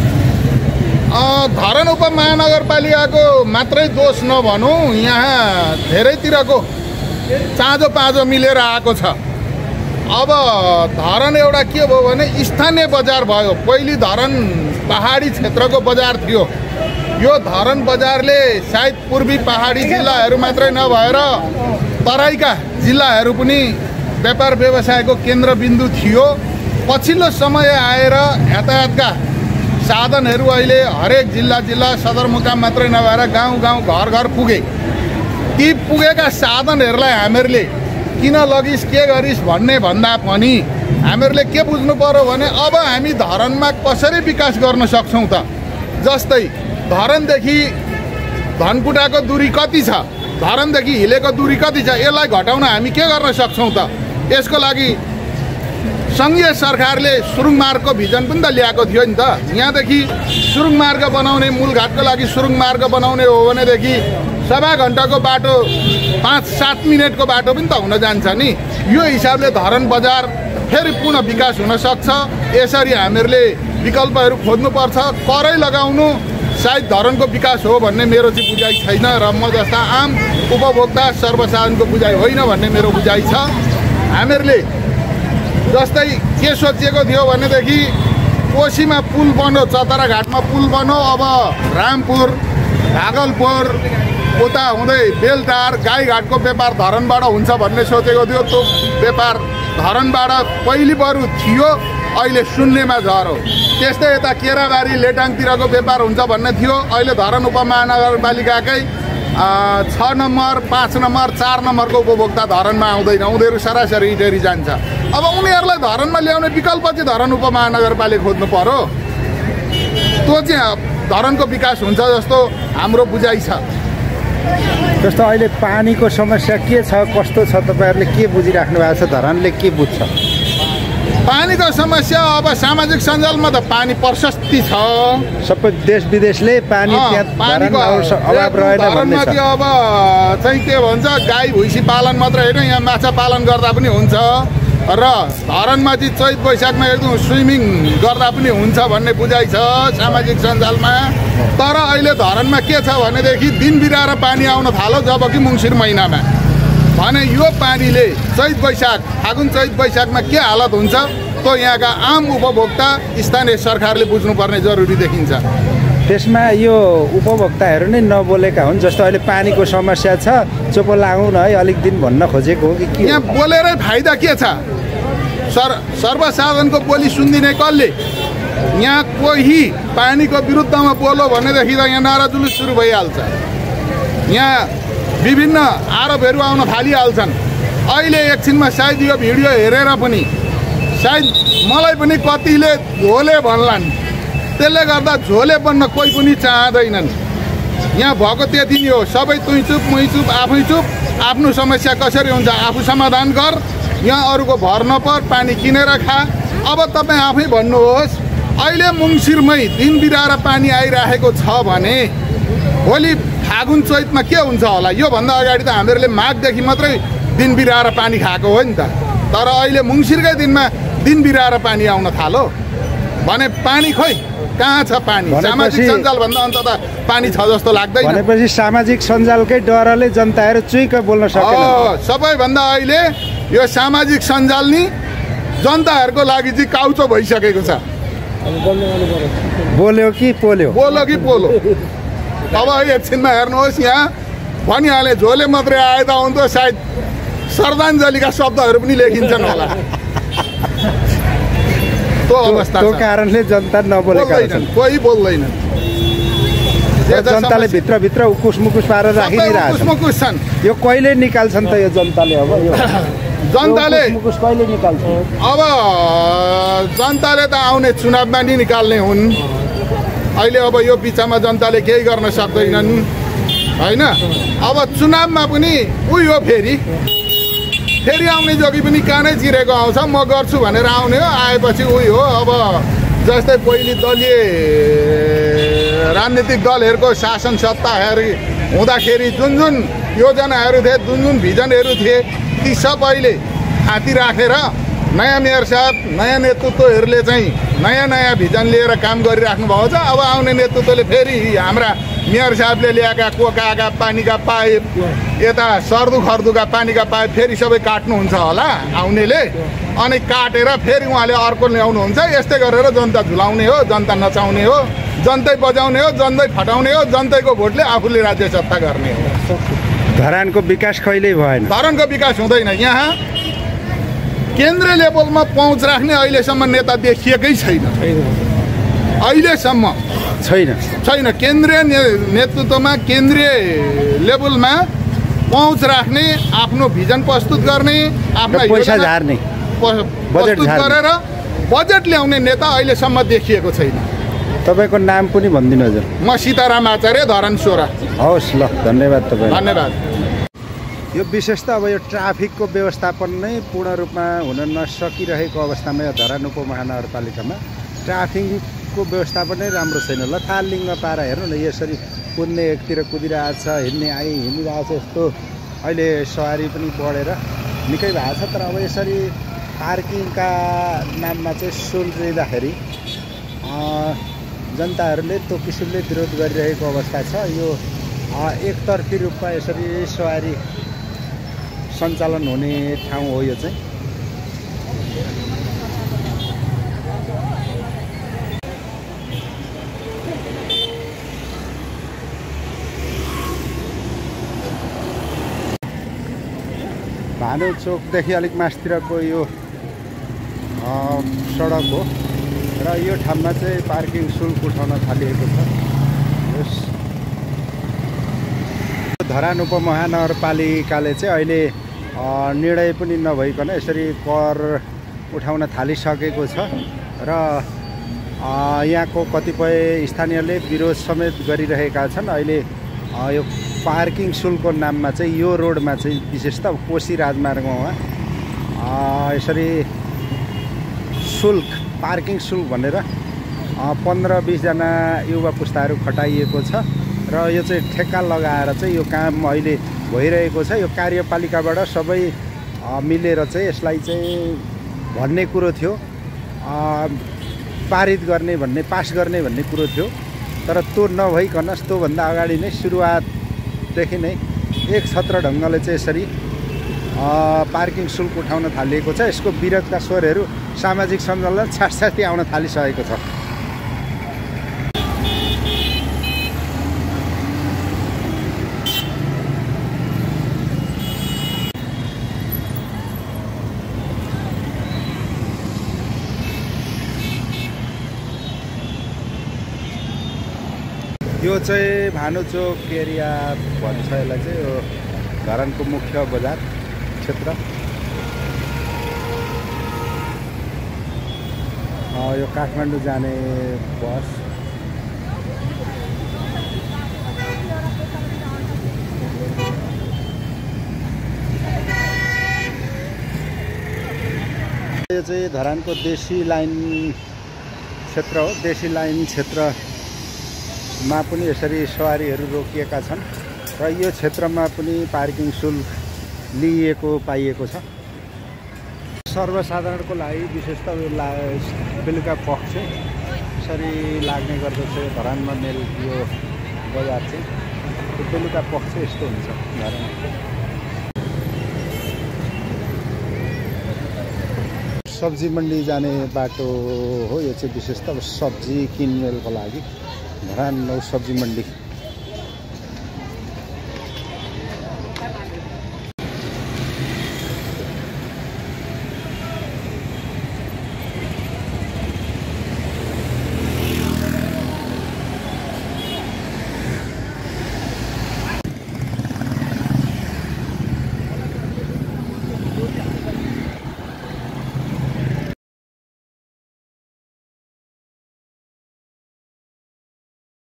धरान उपमहानगरपालिकाको मात्रै दोष नभनौँ, यहाँ धेरैतिरको चाँजो पाँजो मिलेर आएको छ। अब धरान एउटा के भयो भने स्थानीय बजार भयो। पहिली धरान पहाडी क्षेत्रको बजार थियो। यो धरान बजारले सायद पूर्वी पहाडी जिल्लाहरू मात्रै नभएर तराईका जिल्लाहरू पनि व्यापार व्यवसायको केन्द्रबिन्दु थियो। पछिल्लो समय आएर यातायातका साधनहरू अहिले हरेक जिल्ला जिल्ला सदरमुकाम मात्रै नभएर गाउँ गाउँ घर घर पुगे। ती पुगेका साधनहरूलाई हामीहरूले किन लगिस् के गरिस् भन्ने भन्दा पनि हामीहरूले के बुझ्नु पर्यो भने अब हामी धरानमा कसरी विकास गर्न सक्छौँ त? जस्तै धरानदेखि धनकुटाको दूरी कति छ, धरानदेखि हिलेको दूरी कति छ, यसलाई घटाउन हामी के गर्न सक्छौँ त? यसको लागि सङ्घीय सरकारले सुरुङ मार्गको भिजन पनि त ल्याएको थियो नि त। यहाँदेखि सुरुङ मार्ग बनाउने, मूलघाटको लागि सुरुङ मार्ग बनाउने हो भनेदेखि सवा घन्टाको बाटो पाँच सात मिनटको बाटो पनि त हुन जान्छ नि। यो हिसाबले धरान बजार फेरि पुनः विकास हुन सक्छ। यसरी हामीहरूले विकल्पहरू खोज्नुपर्छ। करै लगाउनु सायद धरानको विकास हो भन्ने मेरो चाहिँ बुझाइ छैन र म जस्ता आम उपभोक्ता सर्वसाधारणको बुझाइ होइन भन्ने मेरो बुझाइ छ। हामीहरूले जस्तै के सोचिएको थियो भनेदेखि कोसीमा पुल बन्यो, चतरा घाटमा पुल बन्यो, अब रामपुर भागलपुर उता हुँदै बेलटार गाईघाटको व्यापार धरानबाट हुन्छ भन्ने सोचेको थियो। त्यो व्यापार धरानबाट पहिली बरु थियो, अहिले शून्यमा झऱ्यो। त्यस्तै यता केराबारी लेटाङतिरको व्यापार हुन्छ भन्ने थियो, अहिले धरान उपमहानगरपालिकाकै छ नम्बर पाँच नम्बर चार नम्बरको उपभोक्ता धरानमा आउँदैन, उनीहरू सरासरी इटेरी जान्छ। अब उनीहरूलाई धरानमा ल्याउने विकल्प चाहिँ धरान उपमहानगरपालिका खोज्नु पर्यो। त्यो चाहिँ धरानको विकास हुन्छ जस्तो हाम्रो बुझाइ छ। जस्तो अहिले पानीको समस्या के छ, कस्तो छ, तपाईँहरूले के बुझिराख्नु भएको छ? धरानले के बुझ्छ? पानीको समस्या अब सामाजिक सञ्जालमा त पानी प्रशस्ति छ, सबै देश विदेशले पानी पानीको अभाव रहेन भन्ने छ। अब चाहिँ के भन्छ, गाई भैँसी पालन मात्र होइन, यहाँ माछा पालन गर्दा पनि हुन्छ र धरानमा चाहिँ चैत वैशाखमा एकदम स्विमिङ गर्दा पनि हुन्छ भन्ने बुझाइ छ सामाजिक सञ्जालमा। तर अहिले धरानमा के छ भनेदेखि दिन बिराएर पानी आउन थाल्यो जबकि मङ्सिर महिनामा भने यो पानीले चैत वैशाख फागुन चैत वैशाखमा के हालत हुन्छ त्यो यहाँका आम उपभोक्ता स्थानीय सरकारले बुझ्नुपर्ने जरुरी देखिन्छ। त्यसमा यो उपभोक्ताहरू नै नबोलेका हुन्। जस्तो अहिले पानीको समस्या छ, चोपो लागौँ न है अलिक दिन भन्न खोजेको हो कि के? यहाँ बोलेरै फाइदा के छ? सर सर्वसाधारणको बोली सुनिदिने कसले? यहाँ कोही पानीको विरुद्धमा बोलो भनेदेखि त यहाँ नारा जुलुस सुरु भइहाल्छ। यहाँ विभिन्न आरोपहरू आउन थालिहाल्छन्। अहिले एकछिनमा सायद यो भिडियो हेरेर पनि सायद मलाई पनि कतिले झोले भन्लान्, त्यसले गर्दा झोले बन्न कोही पनि चाहँदैनन्। यहाँ भएको त्यति नै हो, सबै तुई चुप मै चुप आफै चुप, आफ्नो समस्या कसरी हुन्छ आफू समाधान गर, यहाँ अरूको भर नपर, पानी किनेर खा। अब तपाईँ आफै भन्नुहोस्, अहिले मङ्सिरमै दिन बिराएर पानी आइरहेको छ भने भोलि फागुन चैतमा के हुन्छ होला? योभन्दा अगाडि त हामीहरूले माघदेखि मात्रै दिन बिराएर पानी खाएको हो नि त। तर अहिले मङ्सिरकै दिनमा दिन बिराएर पानी आउन थाल्यो भने पानी खोइ कहाँ छ पानी? सामाजिक सञ्जालभन्दा अन्त त पानी छ जस्तो लाग्दैन। भनेपछि सामाजिक सञ्जालकै डरले जनताहरू चुइक बोल्न सकेन। सबैभन्दा अहिले यो सामाजिक सञ्जाल नि जनताहरूको लागि चाहिँ काउचो भइसकेको छ। बोल्यो कि पोल्यो, बोल्यो कि पोलो। अब एकछिनमा हेर्नुहोस्, यहाँ भनिहाले झोले मात्रै आए त हुन्थ्यो, सायद श्रद्धाञ्जलीका शब्दहरू पनि लेखिन्छन् होला। त्यो अवस्था त्यो कारणले जनता नबोलेका छन्, कोही बोल्दैन। जनताले भित्रभित्र उकुस मुकुस पारेर राखिदिरहेको छन्। यो कहिले निकाल्छन् त यो जनताले? अब यो जनताले मुकुस कहिले निकाल्छ? अब जनताले त आउने चुनावमा नि निकाल्ने हुन्। अहिले अब यो बिचमा जनताले केही गर्न सक्दैनन् होइन। अब चुनावमा पनि उही हो, फेरि फेरि आउने जोगी पनि कानै चिरेको आउँछ, म गर्छु भनेर आउने हो। आएपछि उही हो। अब जस्तै पहिले दलीय राजनीतिक दलहरूको शासन सत्ताहरू हुँदाखेरि जुन जुन योजनाहरू थिए, जुन जुन भिजनहरू थिए, ती सबैले थाती राखेर नयाँ मेयर साहब नयाँ नेतृत्वहरूले चाहिँ नयाँ नयाँ भिजन लिएर काम गरिराख्नु भएको छ। अब आउने नेतृत्वले फेरि हाम्रा मेयर साहबले ल्याएका कोकाका पानीका पाइप यता सर्दु खर्दुका पानीका पाइप फेरि सबै काट्नुहुन्छ होला आउनेले, अनि काटेर फेरि उहाँले अर्को ल्याउनुहुन्छ। यस्तै गरेर जनता झुलाउने हो, जनता नचाउने हो, जनतै बजाउने हो, जनतै फटाउने हो, जनतैको भोटले आफूले राज्य सत्ता गर्ने हो। धरानको विकास कहिल्यै भएन। धरानको विकास हुँदैन। यहाँ केन्द्रीय लेभलमा पहुँच राख्ने अहिलेसम्म नेता देखिएकै छैन, अहिलेसम्म छैन छैन केन्द्रीय नेतृत्वमा केन्द्रीय लेभलमा पहुँच राख्ने, आफ्नो भिजन प्रस्तुत गर्ने, आफ्ना पैसा झार्ने, प्रस्तुत गरेर बजेट ल्याउने नेता अहिलेसम्म देखिएको छैन। तपाईँको नाम पनि भनिदिनु हजुर। म सीताराम आचार्य, धरान सोह्र। हवस् ल, धन्यवाद तपाईँ। धन्यवाद। यो विशेष त अब यो ट्राफिकको व्यवस्थापन नै पूर्ण रूपमा हुन नसकिरहेको अवस्थामा यो धरान उपमहानगरपालिकामा ट्राफिकको व्यवस्थापन नै राम्रो छैन। लथालिङ्ग पारा हेर्नु न, यसरी कुद्ने एकतिर कुदिरहेको छ, हिँड्ने आइ हिँडिरहेको छ, यस्तो अहिले सवारी पनि बढेर निकै भएको छ। तर अब यसरी पार्किङका नाममा चाहिँ शुल्क लिँदाखेरि जनताहरूले त्यो किसिमले विरोध गरिरहेको अवस्था छ। यो एकतर्फी रूपमा यसरी सवारी सञ्चालन हुने ठाउँ हो यो चाहिँ। भानु चोकदेखि अलिक मासतिरको यो सडक हो र यो ठाउँमा चाहिँ पार्किङ शुल्क उठाउन थालिएको छ। यस धरान उपमहानगरपालिकाले चाहिँ अहिले निर्णय पनि नभइकन यसरी कर उठाउन थालिसकेको छ र यहाँको कतिपय स्थानीयले विरोध समेत गरिरहेका छन्। अहिले यो पार्किङ शुल्कको नाममा चाहिँ यो रोडमा चाहिँ विशेष त कोशी राजमार्गमा यसरी शुल्क पार्किङ शुल्क भनेर पन्ध्र बिसजना युवा पुस्ताहरू खटाइएको छ र यो चाहिँ ठेक्का लगाएर चाहिँ यो काम अहिले भइरहेको छ। यो कार्यपालिकाबाट सबै मिलेर चाहिँ यसलाई चाहिँ भन्ने कुरो थियो, पारित गर्ने भन्ने पास गर्ने भन्ने कुरो थियो। तर त्यो नभइकन त्योभन्दा अगाडि नै सुरुवातदेखि नै एक छत्र ढङ्गले चाहिँ यसरी पार्किङ शुल्क उठाउन थालिएको छ। यसको विरोधका स्वरहरू सामाजिक सञ्जालमा छाटछाटी आउन थालिसकेको छ। यो चाहिँ भानुचोक एरिया भन्छ यसलाई चाहिँ, यो धरानको मुख्य बजार क्षेत्र। यो काठमाडौँ जाने बस यो चाहिँ धरानको देशी लाइन क्षेत्र हो। देशी लाइन क्षेत्र मा पनि यसरी सवारीहरू रोकिएका छन् र यो क्षेत्रमा पनि पार्किङ शुल्क लिइएको पाइएको छ। सर्वसाधारणको लागि विशेष त यो ला बेलुका पख चाहिँ यसरी लाग्ने गर्दछ। धरानमा मेल यो बजार चाहिँ यो बेलुका पख चाहिँ यस्तो हुन्छ धरानमा। सब्जी मन्डी जाने बाटो हो यो चाहिँ, विशेष त अब सब्जी किनमेलको लागि धरान नौ सब्जी मन्डी